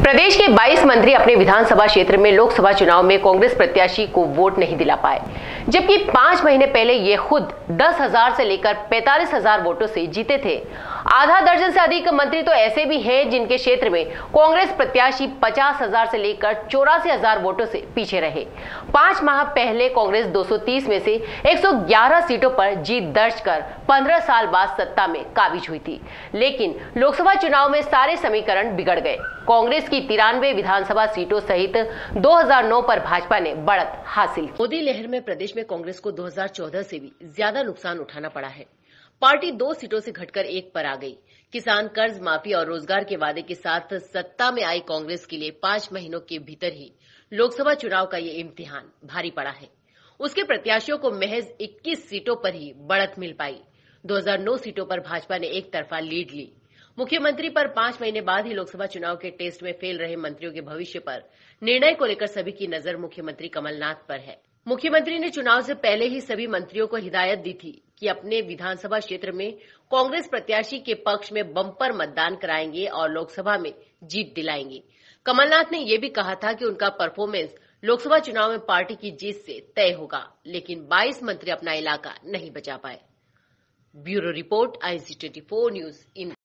प्रदेश के 22 मंत्री अपने विधानसभा क्षेत्र में लोकसभा चुनाव में कांग्रेस प्रत्याशी को वोट नहीं दिला पाए, जबकि 5 महीने पहले ये खुद 10,000 से लेकर 45,000 वोटों से जीते थे। आधा दर्जन से अधिक मंत्री तो ऐसे भी हैं जिनके क्षेत्र में कांग्रेस प्रत्याशी 50,000 से लेकर 84,000 वोटों से पीछे रहे। 5 माह पहले कांग्रेस 230 में से 111 सीटों पर जीत दर्ज कर 15 साल बाद सत्ता में काबिज हुई थी, लेकिन लोकसभा चुनाव में सारे समीकरण बिगड़ गए। कांग्रेस की 93 विधानसभा सीटों सहित 2009 पर भाजपा ने बढ़त हासिल की। मोदी लहर में प्रदेश में कांग्रेस को 2014 से भी ज्यादा नुकसान उठाना पड़ा है। पार्टी 2 सीटों से घटकर 1 पर आ गई। किसान कर्ज माफी और रोजगार के वादे के साथ सत्ता में आई कांग्रेस के लिए 5 महीनों के भीतर ही लोकसभा चुनाव का ये इम्तिहान भारी पड़ा है। उसके प्रत्याशियों को महज 21 सीटों पर ही बढ़त मिल पाई। 2009 सीटों पर भाजपा ने एक तरफा लीड ली। मुख्यमंत्री पर 5 महीने बाद ही लोकसभा चुनाव के टेस्ट में फेल रहे मंत्रियों के भविष्य पर निर्णय को लेकर सभी की नजर मुख्यमंत्री कमलनाथ पर है। मुख्यमंत्री ने चुनाव से पहले ही सभी मंत्रियों को हिदायत दी थी कि अपने विधानसभा क्षेत्र में कांग्रेस प्रत्याशी के पक्ष में बम्पर मतदान कराएंगे और लोकसभा में जीत दिलाएंगे। कमलनाथ ने यह भी कहा था कि उनका परफॉर्मेंस लोकसभा चुनाव में पार्टी की जीत से तय होगा, लेकिन 22 मंत्री अपना इलाका नहीं बचा पाए। Bureau report, INC 24 news.